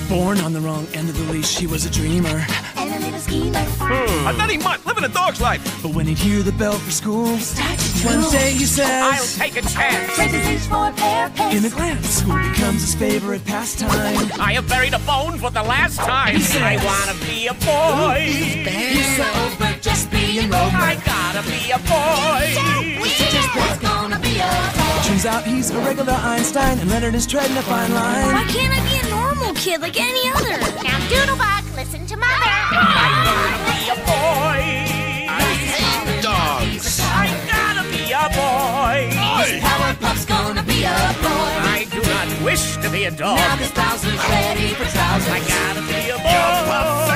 Born on the wrong end of the leash, she was a dreamer and a little schemer. A nutty mutt living a dog's life. But when he'd hear the bell for school, one day he says, I'll take a chance. Trade his leash for a pair of pants. In a glance, school becomes his favorite pastime. I have buried a bone for the last time. Says, I wanna be a boy. He's so over just being Rover. I gotta be a boy. There's gonna be a boy. Turns out he's a regular Einstein, and Leonard is treading a fine line. Why can't I be a normal kid like any other? Now, Doodlebug, listen to Mother. I wanna be a boy. I hate dogs. I gotta be a boy. Powerpuff's gonna be a boy. I do not wish to be a dog. Now this Bowser's ready for trousers. I gotta be a boy.